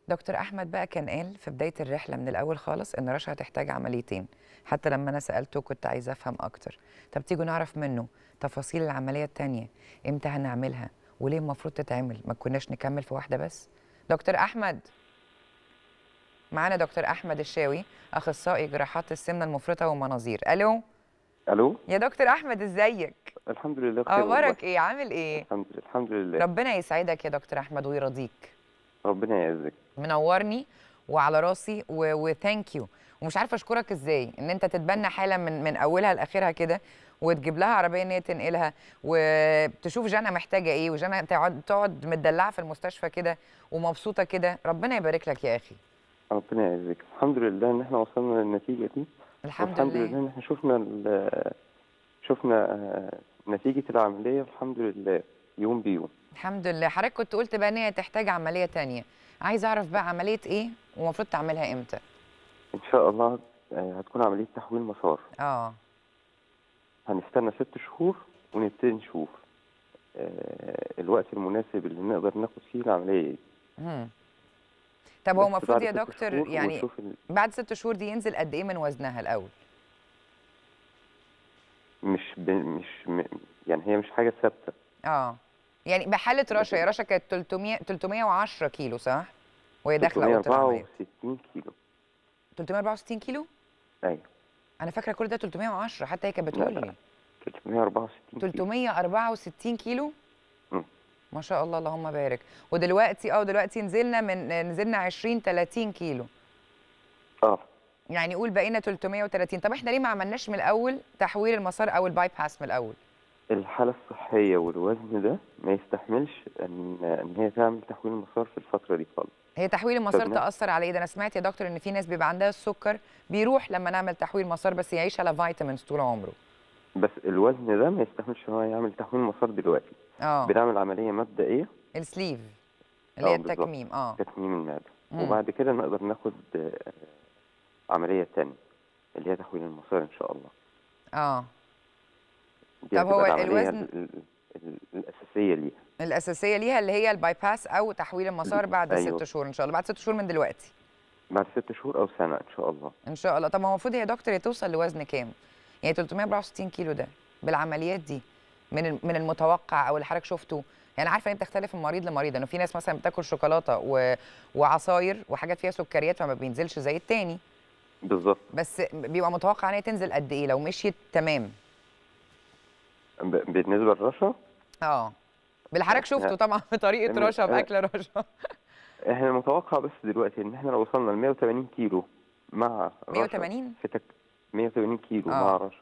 دكتور احمد بقى كان قال في بدايه الرحله من الاول خالص ان رشا هتحتاج عمليتين. حتى لما انا سالته كنت عايزه افهم اكتر. طب تيجوا نعرف منه تفاصيل العمليه التانيه، امتى هنعملها وليه المفروض تتعمل، ما كناش نكمل في واحده بس. دكتور احمد معانا، دكتور احمد الشاوي، اخصائي جراحات السمنه المفرطه والمناظير. الو الو. يا دكتور احمد، ازيك؟ الحمد لله بخير والله. اخبارك ايه؟ عامل ايه؟ الحمد لله. ربنا يسعدك يا دكتور احمد ويرضيك. ربنا يعزك. منورني وعلى راسي وثانك يو. ومش عارفه اشكرك ازاي ان انت تتبنى حاله من اولها لاخرها كده، وتجيب لها عربيه ان هي تنقلها، وتشوف جانا محتاجه ايه، وجانا تقعد متدلعه في المستشفى كده ومبسوطه كده. ربنا يبارك لك يا اخي. ربنا يعزك. الحمد لله ان احنا وصلنا للنتيجه دي. الحمد والحمد لله. لله ان احنا شفنا نتيجه العمليه. الحمد لله يوم بيوم. الحمد لله. حضرتك كنت قلت بقى ان هي تحتاج عمليه تانية، عايز اعرف بقى عمليه ايه ومفروض تعملها امتى؟ ان شاء الله هتكون عمليه تحويل مسار. هنستنى 6 شهور ونبتدي نشوف الوقت المناسب اللي نقدر ناخد فيه العمليه دي. طب هو المفروض يا بعد 6 دكتور شهور يعني بعد 6 شهور دي ينزل قد ايه من وزنها الاول؟ يعني هي مش حاجه ثابته. يعني بحاله رشا، يا رشا كانت 310 كيلو صح؟ وهي داخله اوضه العمليه 364 كيلو. 364 كيلو؟ ايوه. انا فاكره كل ده 310، حتى هي كانت بتقول لي 364 كيلو. 364 كيلو. م. ما شاء الله اللهم بارك. ودلوقتي نزلنا 20 30 كيلو. يعني قول بقينا 330. طب احنا ليه ما عملناش من الاول تحويل المسار او الباي باس من الاول؟ الحالة الصحية والوزن ده ما يستحملش ان هي تعمل تحويل المسار في الفترة دي خالص. هي تحويل المسار تأثر على ايه؟ ده انا سمعت يا دكتور ان في ناس بيبقى عندها السكر بيروح لما نعمل تحويل مسار، بس يعيش على فيتامينز طول عمره. بس الوزن ده ما يستحملش ان هو يعمل تحويل مسار دلوقتي. بنعمل عملية مبدئية، السليف اللي هي التكميم. تكميم المعدة. وبعد كده نقدر ناخد عملية تانية اللي هي تحويل المسار ان شاء الله. طب هو الوزن الأساسية ليها اللي هي الباي باس أو تحويل المسار بعد أيوة. 6 شهور إن شاء الله، بعد 6 شهور من دلوقتي. بعد 6 شهور أو سنة إن شاء الله. إن شاء الله. طب ما هو المفروض يا دكتور توصل لوزن كام؟ يعني 364 كيلو ده بالعمليات دي من المتوقع أو اللي حضرتك شفته؟ يعني عارفة إن بتختلف من مريض لمريض، إنه في ناس مثلا بتاكل شوكولاتة وعصاير وحاجات فيها سكريات فما بينزلش زي التاني. بالظبط. بس بيبقى متوقع إن هي تنزل قد إيه لو مشيت تمام؟ بالنسبة لرشا؟ باللي حضرتك شفته طبعا بطريقه رشا باكل رشا. احنا متوقع بس دلوقتي ان احنا لو وصلنا ل 180 كيلو مع رشا 180 كيلو مع رشا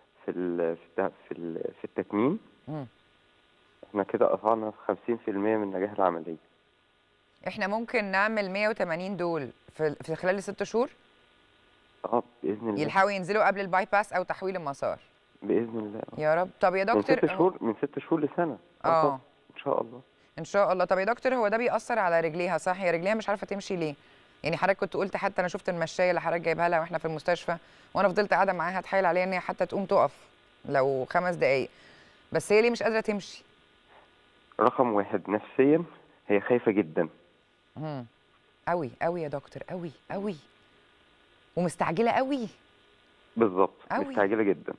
في التكميم. احنا كده قطعنا في 50% من نجاح العمليه. احنا ممكن نعمل 180 دول في خلال 6 شهور؟ باذن الله. يلحقوا ينزلوا قبل الباي باس او تحويل المسار باذن الله. يا رب. طب يا دكتور من 6 شهور لسنه. ان شاء الله. ان شاء الله. طب يا دكتور هو ده بيأثر على رجليها صح؟ هي رجليها مش عارفه تمشي ليه؟ يعني حضرتك كنت قلت، حتى انا شفت المشايه اللي حضرتك جايبها لها واحنا في المستشفى، وانا فضلت قاعده معاها اتحايل عليها ان هي حتى تقوم تقف لو 5 دقائق، بس هي ليه مش قادره تمشي؟ رقم 1 نفسيا هي خايفه جدا. قوي قوي يا دكتور، قوي قوي، ومستعجله قوي. بالظبط، مستعجله جدا.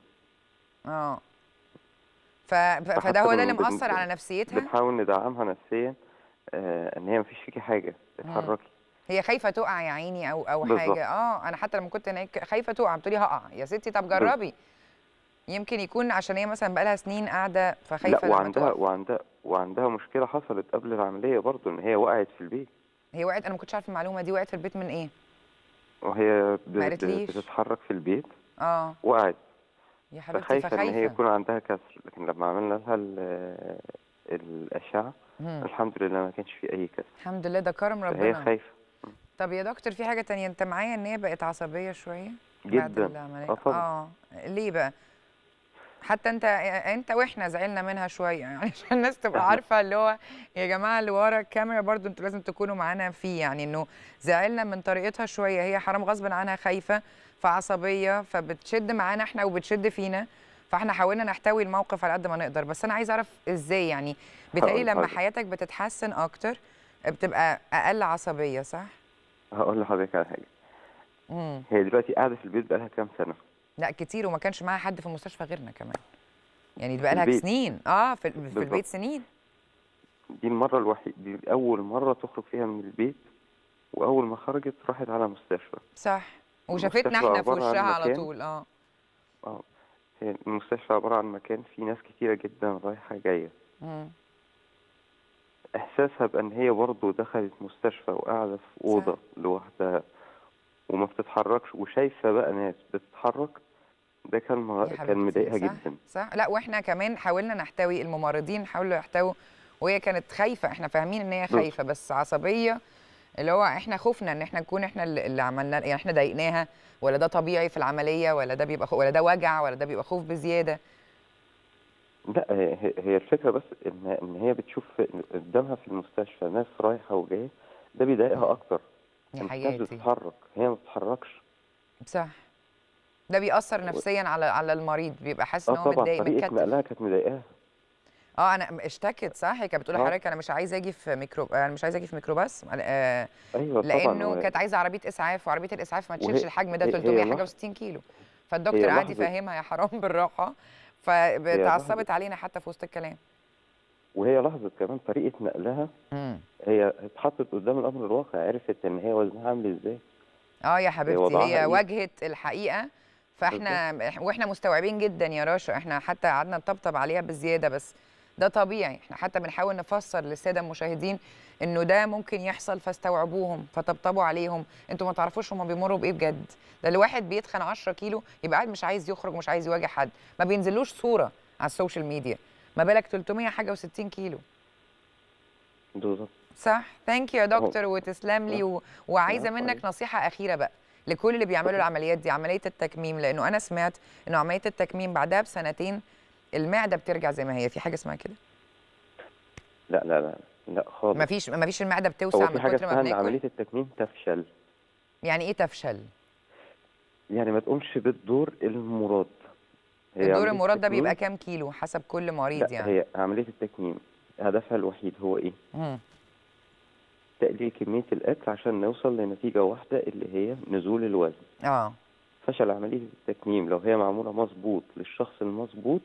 فده هو ده اللي مأثر على نفسيتها. بنحاول ندعمها نفسيا ان هي مفيش فيكي حاجه، اتحركي. هي خايفه تقع يا عيني او بالزبط. حاجه. انا حتى لما كنت هناك خايفه تقع، بتقولي هقع يا ستي. طب جربي. يمكن يكون عشان هي مثلا بقالها سنين قاعده فخايفه. لا، وعندها مشكله حصلت قبل العمليه برضو، ان هي وقعت في البيت. هي وقعت؟ انا ما كنتش عارفه المعلومه دي. وقعت في البيت من ايه؟ وهي بتتحرك في البيت. وقعت يا حبيبتي. فخايفه ان هي يكون عندها كسر، لكن لما عملنا لها الاشعه الحمد لله ما كانش في اي كسر. الحمد لله، ده كرم ربنا. هي خايفه. طب يا دكتور في حاجه تانية، انت معايا ان هي بقت عصبيه شويه جدا بعد العمليه. ليه بقى؟ حتى انت واحنا زعلنا منها شويه، يعني عشان الناس تبقى عارفه اللي هو يا جماعه اللي ورا الكاميرا برضو انتوا لازم تكونوا معانا فيه، يعني انه زعلنا من طريقتها شويه. هي حرام غصب عنها خايفه فعصبيه، فبتشد معانا احنا وبتشد فينا، فاحنا حاولنا نحتوي الموقف على قد ما نقدر. بس انا عايزه اعرف ازاي، يعني بتهيألي لما حياتك بتتحسن اكتر بتبقى اقل عصبيه صح؟ هقول لحضرتك على حاجه. هي دلوقتي قاعده في البيت بقالها كام سنه؟ لا كتير، وما كانش معاها حد في المستشفى غيرنا كمان، يعني بقى في لها البيت. سنين في البيت سنين. دي المره الوحيده، دي اول مره تخرج فيها من البيت، واول ما خرجت راحت على مستشفى. صح، وشافتنا احنا في وشها على طول. هي المستشفى عباره عن مكان فيه ناس كتيره جدا رايحه جايه. احساسها بان هي برضه دخلت مستشفى وقاعده في اوضه لوحدها وما بتتحركش وشايفه بقى ناس بتتحرك، ده كان مضايقها جدا. صح. لا واحنا كمان حاولنا نحتوي الممرضين، حاولوا يحتووا، وهي كانت خايفه. احنا فاهمين ان هي خايفه بس عصبيه، اللي هو احنا خوفنا ان احنا نكون احنا اللي عملنا، يعني احنا ضايقناها، ولا ده طبيعي في العمليه، ولا ده بيبقى ولا ده وجع، ولا ده بيبقى خوف بزياده. لا هي الفكره بس ان هي بتشوف قدامها في المستشفى ناس رايحه وجايه، ده بيضايقها اكتر. يا حياتي بتتحرك، هي ما بتتحركش. صح، ده بيأثر نفسيا على المريض، بيبقى حاسس ان هو متضايق طبعا طريقه نقلها كانت مضايقاها. انا اشتكت صح، هي كانت بتقول لحضرتك انا مش عايزه اجي في انا مش عايزه اجي في ميكروباص. ايوه لانه طبعا. كانت عايزه عربيه اسعاف، وعربيه الاسعاف ما تشيلش الحجم ده 300 حاجه و60 كيلو. فالدكتور قعد يفهمها يا حرام بالراحه، فتعصبت علينا حتى في وسط الكلام. وهي لاحظت كمان طريقه نقلها. هي اتحطت قدام الامر الواقع، عرفت ان هي وزنها عامل ازاي. يا حبيبتي هي واجهت الحقيقه. فاحنا واحنا مستوعبين جدا يا رشا، احنا حتى قعدنا نطبطب عليها بزياده، بس ده طبيعي. احنا حتى بنحاول نفسر للساده المشاهدين انه ده ممكن يحصل، فاستوعبوهم فطبطبوا عليهم. انتوا ما تعرفوش هم بيمروا بايه بجد. ده الواحد بيتخن 10 كيلو يبقى قاعد مش عايز يخرج، مش عايز يواجه حد، ما بينزلوش صوره على السوشيال ميديا، ما بالك 300 حاجه و60 كيلو. بالظبط صح. ثانك يو يا دكتور، وتسلم لي. وعايزه منك نصيحه اخيره بقى لكل اللي بيعملوا العمليات دي، عمليه التكميم، لانه انا سمعت انه عمليه التكميم بعدها بسنتين المعده بترجع زي ما هي. في حاجه اسمها كده؟ لا لا لا لا خالص. مفيش المعده بتوسع من كتر ما بناكل؟ عمليه التكميم تفشل. يعني ايه تفشل؟ يعني ما تقومش بالدور المراد. الدور المراد ده بيبقى كام كيلو حسب كل مريض؟ لا هي عمليه التكميم هدفها الوحيد هو ايه؟ تقليل كميه الاكل عشان نوصل لنتيجه واحده اللي هي نزول الوزن. فشل عمليه التكميم لو هي معموله مظبوط للشخص المظبوط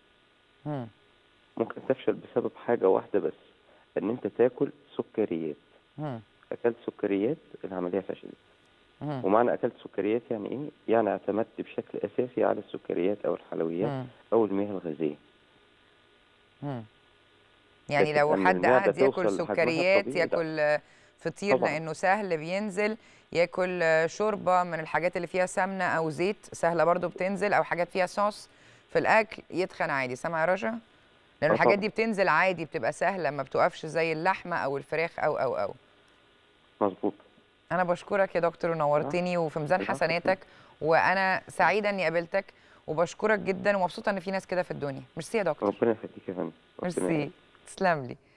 ممكن تفشل بسبب حاجه واحده بس، ان انت تاكل سكريات. اكلت سكريات العمليه فشلت. ومعنى اكلت سكريات يعني ايه؟ يعني اعتمدت بشكل اساسي على السكريات او الحلويات او المياه الغازيه. يعني لو حد قاعد ياكل سكريات، ياكل فطير طبعًا. لانه سهل بينزل، ياكل شوربه من الحاجات اللي فيها سمنه او زيت سهله برضو بتنزل، او حاجات فيها صوص في الاكل، يتخن عادي. سامع يا رشا؟ لان الحاجات دي بتنزل عادي، بتبقى سهله، ما بتوقفش زي اللحمه او الفراخ او مظبوط. انا بشكرك يا دكتور، ونورتني وفي ميزان حسناتك، وانا سعيده اني قابلتك، وبشكرك جدا، ومبسوطه ان في ناس كده في الدنيا. ميرسي يا دكتور. ربنا يخليك يا فندم. ميرسي، تسلم لي.